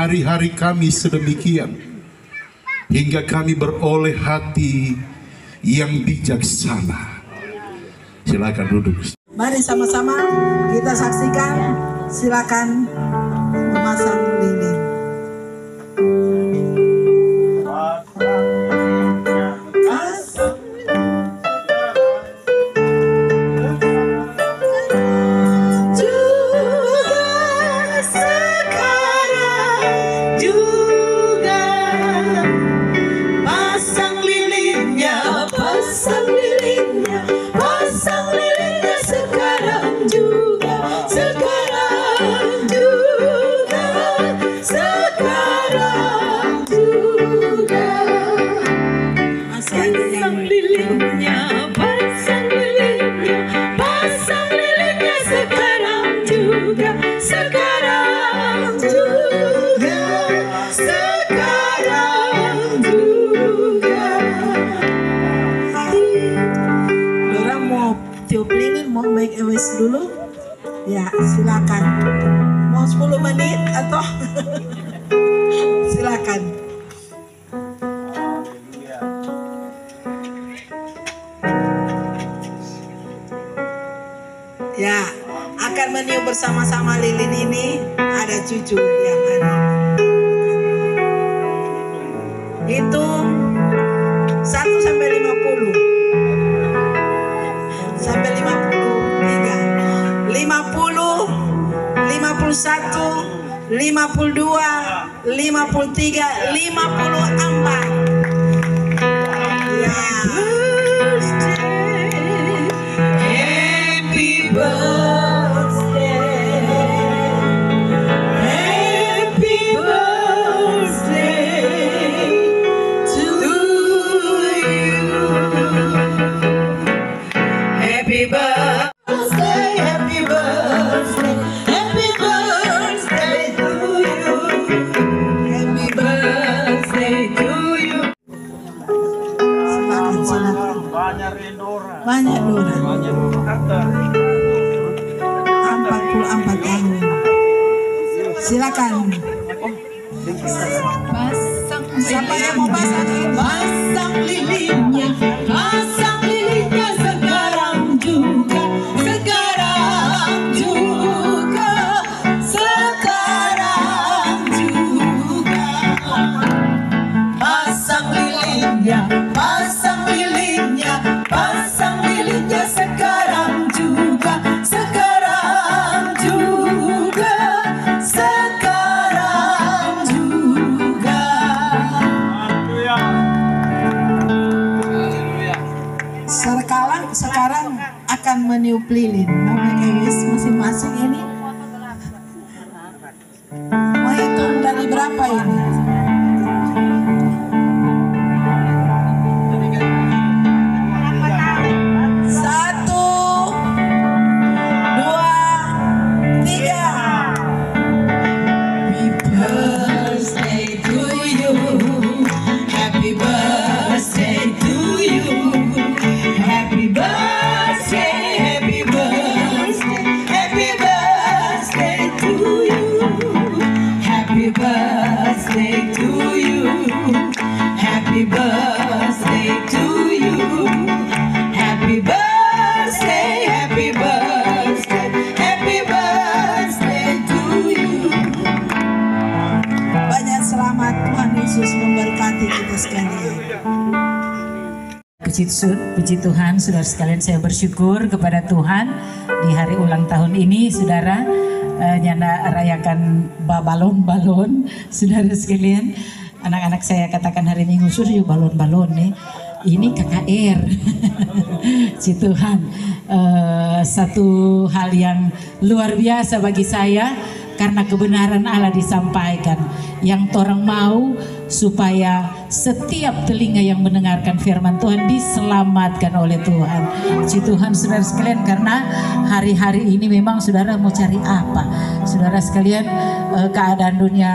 hari-hari kami sedemikian, hingga kami beroleh hati yang bijaksana. Silakan duduk. Mari sama-sama kita saksikan. Silakan memasang lilin. Dulu ya, silakan. Mau 10 menit atau silakan. Ya, akan meniup bersama-sama lilin ini ada cucu yang ada. Hitung 1 sampai 50. Sampai 50, 51, 52, 53, 54. Ya. Happy birthday, happy birthday to you. Happy birthday, happy birthday. Banyak Dora. 44 tahun. Silakan. Siapa yang mau pasang? Pasang lilinnya, pasang lilinnya sekarang juga, sekarang juga, sekarang juga. Pasang lilinnya, pasang lilinnya, pasang lilinnya sekarang juga, sekarang juga, sekarang juga. Sekarang akan meniup lilin. Mama Ewis masing-masing ini. Mau hitung dari berapa ini? Puji Tuhan, saudara sekalian, saya bersyukur kepada Tuhan di hari ulang tahun ini, saudara, nyanda rayakan balon-balon, saudara sekalian. Anak-anak saya katakan hari Minggu sudah balon-balon nih. Ini KKR. Puji Tuhan, satu hal yang luar biasa bagi saya karena kebenaran Allah disampaikan. Yang orang mau supaya setiap telinga yang mendengarkan firman Tuhan diselamatkan oleh Tuhan. Puji Tuhan, saudara sekalian, karena hari-hari ini memang saudara mau cari apa? Saudara sekalian, keadaan dunia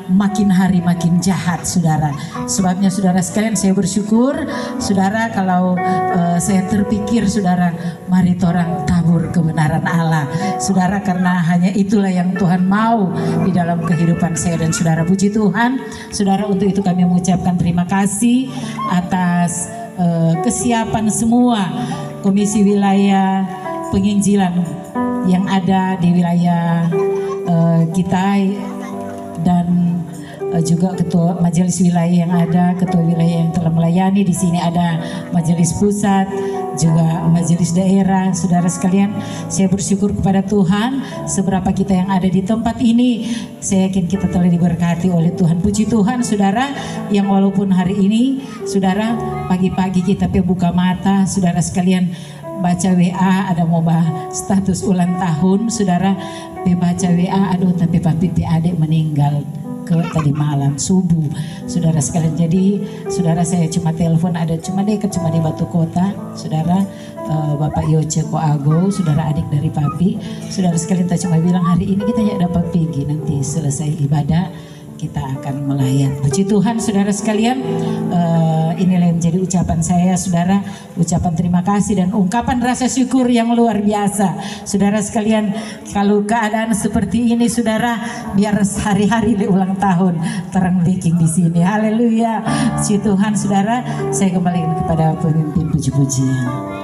makin hari makin jahat, saudara. Sebabnya saudara sekalian, saya bersyukur saudara kalau saya terpikir, saudara, mari torang tabur kebenaran Allah, saudara, karena hanya itulah yang Tuhan mau di dalam kehidupan saya dan saudara. Puji Tuhan, saudara. Untuk itu kami mengucapkan terima kasih atas kesiapan semua komisi wilayah penginjilan yang ada di wilayah kita, dan juga ketua majelis wilayah yang ada, ketua wilayah yang telah melayani di sini, ada majelis pusat, juga majelis daerah. Saudara sekalian, saya bersyukur kepada Tuhan seberapa kita yang ada di tempat ini. Saya yakin kita telah diberkati oleh Tuhan. Puji Tuhan, saudara, yang walaupun hari ini, saudara, pagi-pagi kita buka mata, saudara sekalian, baca WA, ada mau status ulang tahun, saudara, baca WA, aduh tapi papi adik meninggal tadi malam subuh, saudara sekalian. Jadi saudara, saya cuma telepon, ada cuma dekat, cuma di Batu Kota, saudara, Bapak Yoce Koago, saudara adik dari papi, saudara sekalian, tak cuma bilang hari ini kita ya dapat pergi, nanti selesai ibadah kita akan melayat. Puji Tuhan, saudara sekalian, inilah yang menjadi ucapan saya, saudara, ucapan terima kasih dan ungkapan rasa syukur yang luar biasa. Saudara sekalian, kalau keadaan seperti ini, saudara, biar hari-hari di ulang tahun terang bikin di sini. Haleluya. Puji Tuhan, saudara, saya kembalikan kepada pemimpin puji-pujian.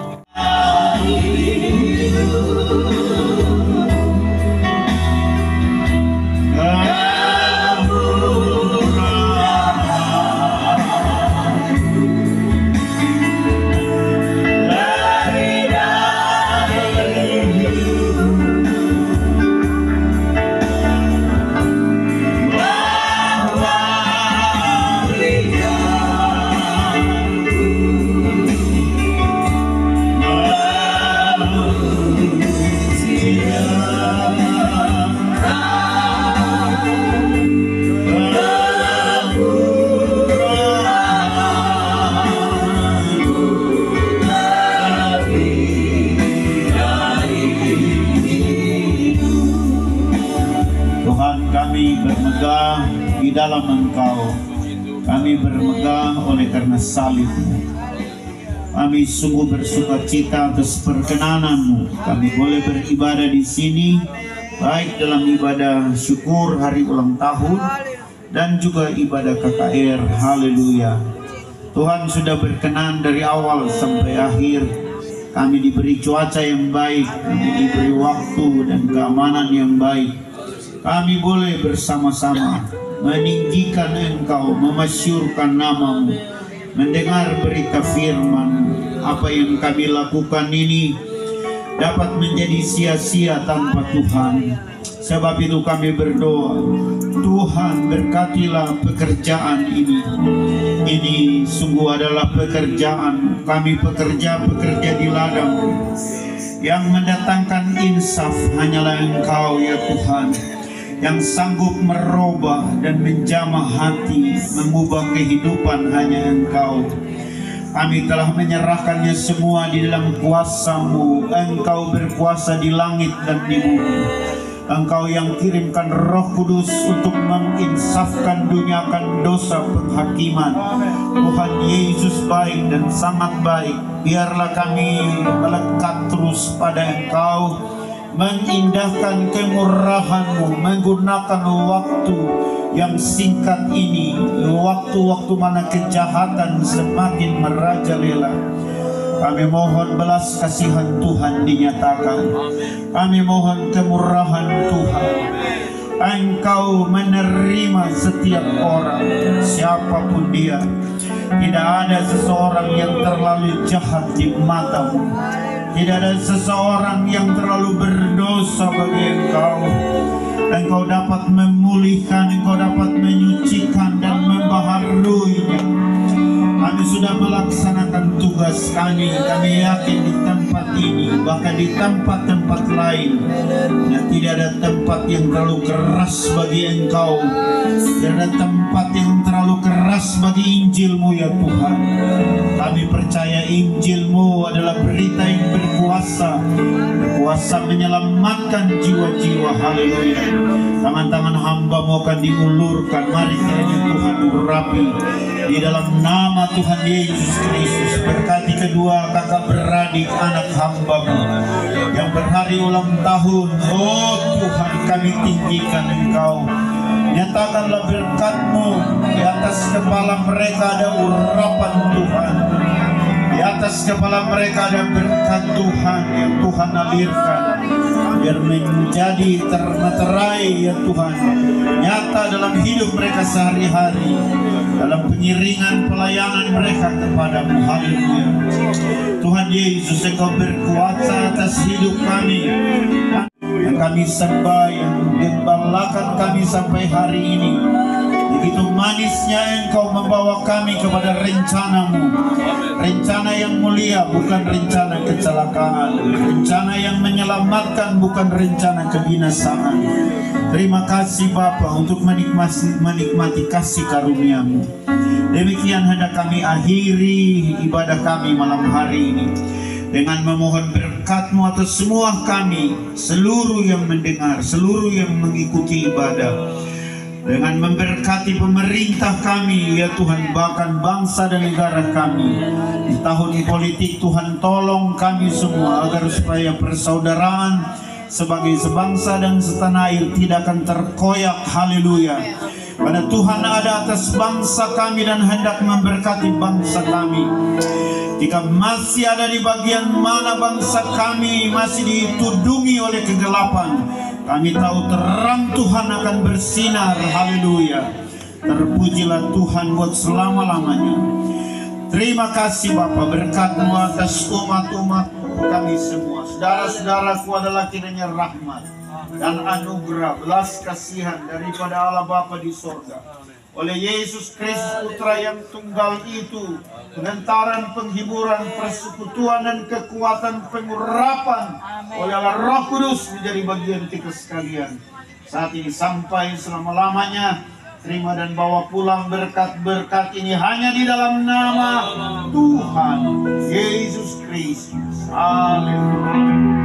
Dalam Engkau kami bermegang oleh karena salib-Mu. Kami sungguh bersuka cita atas perkenanan-Mu. Kami boleh beribadah di sini, baik dalam ibadah syukur hari ulang tahun dan juga ibadah KKR. Haleluya. Tuhan sudah berkenan dari awal sampai akhir. Kami diberi cuaca yang baik, kami diberi waktu dan keamanan yang baik. Kami boleh bersama-sama meninggikan Engkau, memasyurkan nama-Mu, mendengar berita firman. Apa yang kami lakukan ini dapat menjadi sia-sia tanpa Tuhan. Sebab itu kami berdoa, Tuhan berkatilah pekerjaan ini. Ini sungguh adalah pekerjaan kami, pekerja di ladang. Yang mendatangkan insaf hanyalah Engkau ya Tuhan, yang sanggup merubah dan menjamah hati, mengubah kehidupan hanya Engkau. Kami telah menyerahkannya semua di dalam kuasa-Mu. Engkau berkuasa di langit dan di bumi. Engkau yang kirimkan Roh Kudus untuk menginsafkan dunia akan dosa penghakiman. Tuhan Yesus baik dan sangat baik. Biarlah kami melekat terus pada Engkau, mengindahkan kemurahan-Mu, menggunakan waktu yang singkat ini, waktu-waktu mana kejahatan semakin merajalela. Kami mohon belas kasihan Tuhan dinyatakan. Kami mohon kemurahan Tuhan. Engkau menerima setiap orang, siapapun dia. Tidak ada seseorang yang terlalu jahat di mata-Mu. Tidak ada seseorang yang terlalu berdosa bagi Engkau. Engkau dapat memulihkan, Engkau dapat menyucikan dan membaharuinya. Kami sudah melaksanakan tugas kami. Kami yakin di tempat ini, bahkan di tempat-tempat lain, dan tidak ada tempat yang terlalu keras bagi Engkau. Tidak ada tempat yang terlalu keras bagi Injil-Mu ya Tuhan. Kami percaya Injil-Mu adalah berita yang berkuasa berkuasa menyelamatkan jiwa-jiwa. Haleluya. Tangan-tangan hamba-Mu akan diulurkan. Mari kiranya Tuhan urapi di dalam nama Tuhan Yesus Kristus. Berkati kedua kakak beradik anak hamba-Mu yang berhari ulang tahun. Oh Tuhan, kami tinggikan Engkau. Nyatakanlah berkat-Mu di atas kepala mereka, ada urapan Tuhan. Di atas kepala mereka ada berkat Tuhan yang Tuhan alirkan, biar menjadi termaterai ya Tuhan, nyata dalam hidup mereka sehari-hari, dalam pengiringan pelayanan mereka kepada-Mu. Haleluya. Tuhan Yesus, Engkau berkuasa atas hidup kami, yang kami sembah, yang menggembalakan kami sampai hari ini. Begitu manisnya Engkau membawa kami kepada rencana-Mu, rencana yang mulia, bukan rencana kecelakaan, rencana yang menyelamatkan, bukan rencana kebinasaan. Terima kasih Bapa untuk menikmati kasih karunia-Mu. Demikian hendak kami akhiri ibadah kami malam hari ini dengan memohon berkat-Mu atas semua kami, seluruh yang mendengar, seluruh yang mengikuti ibadah, dengan memberkati pemerintah kami ya Tuhan, bahkan bangsa dan negara kami. Di tahun politik Tuhan, tolong kami semua agar supaya persaudaraan sebagai sebangsa dan setanah air tidak akan terkoyak. Haleluya. Karena Tuhan ada atas bangsa kami dan hendak memberkati bangsa kami. Jika masih ada di bagian mana bangsa kami masih ditudungi oleh kegelapan, kami tahu terang Tuhan akan bersinar. Haleluya. Terpujilah Tuhan buat selama-lamanya. Terima kasih Bapa, berkat-Mu atas umat-umat kami semua. Saudara-saudaraku adalah kiranya rahmat dan anugerah, belas kasihan daripada Allah Bapa di sorga, oleh Yesus Kristus Putra yang tunggal itu, pengentaran, penghiburan, persekutuan dan kekuatan pengurapan oleh Allah Roh Kudus menjadi bagian kita sekalian saat ini sampai selama-lamanya. Terima dan bawa pulang berkat-berkat ini hanya di dalam nama Tuhan Yesus Kristus. Haleluya.